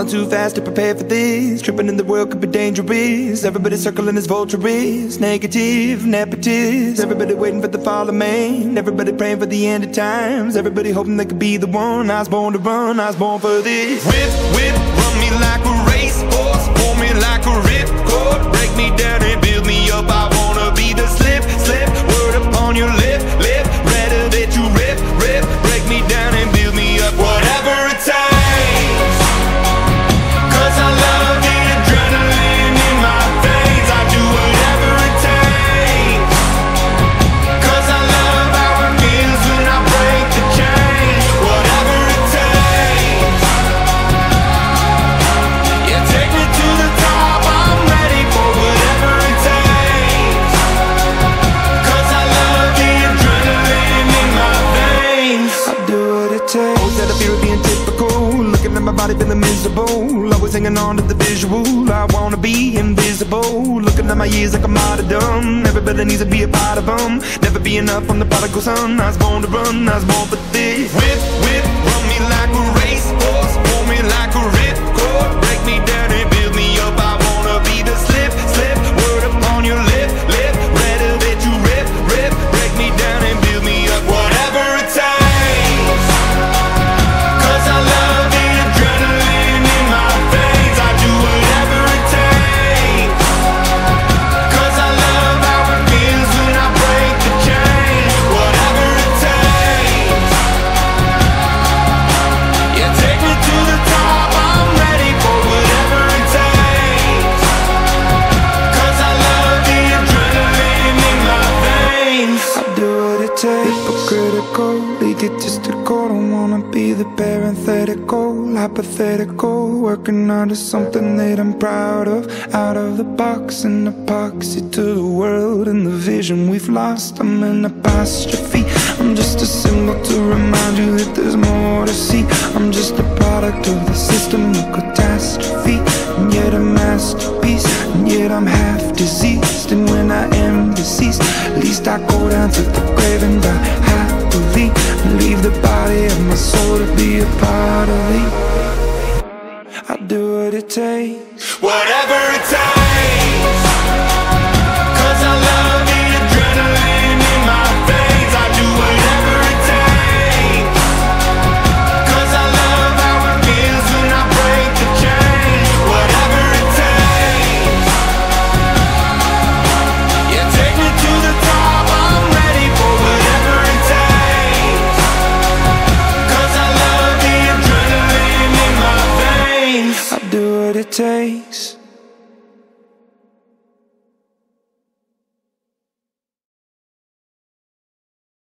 Falling too fast to prepare for this. Tripping in the world could be dangerous. Everybody circling as vultures, negative, nepotist. Everybody waiting for the fall of man. Everybody praying for the end of times. Everybody hoping they could be the one. I was born to run, I was born for this. Whip, whip, run me like a racehorse, pull me like a ripcord, break me down and build me up. I wanna be the slip, slip, word upon your lip, lip. Rather that you rip, rip, break me down and build me up. Whatever it takes, 'cause I love the adrenaline in my veins. I do whatever it takes, 'cause I love how it feels when I break the chains. Whatever it takes, yeah, take me to the top. I'm ready for whatever it takes, 'cause I love the adrenaline in my veins. I do what it takes. Always had a fear of being typical, looking at my body feeling miserable, always hanging on to the visual. I wanna be invisible, looking at my years like a martyrdom. Everybody needs to be a part of them. Never be enough on the prodigal son. I was born to run, I was born for this. Whip, whip, run me like a racehorse, pull me like a ripcord, break me down and build me up. I wanna be the slip, slip, word upon your lip, lip. Rather that you rip, rip, break me down and build me up. Whatever it takes, 'cause I love the adrenaline in my veins. I do whatever it takes, 'cause I love how it feels when I break the chains. Whatever it takes, yeah, take me to the top. I'm ready for whatever it takes, 'cause I love the adrenaline in my veins. I do what it takes. Hypocritical, egotistical, don't wanna be the parenthetical, hypothetical, working onto something that I'm proud of. Out of the box, an epoxy to the world and the vision we've lost. I'm an apostrophe, I'm just a symbol to remind you that there's more to see. I'm just a product of the system of catastrophe, and yet a masterpiece, and yet I'm half diseased. And when I am deceased, at least I go down to the grave and die happily, and leave the body of my soul to be a part of me. I do what it takes, whatever it takes, 'cause I love the adrenaline in my veins. I do whatever it takes, 'cause I love how it feels when I break the chains. Whatever it takes, yeah, take me to the top. I'm ready for whatever it takes, 'cause I love the adrenaline in my veins. I do what it takes.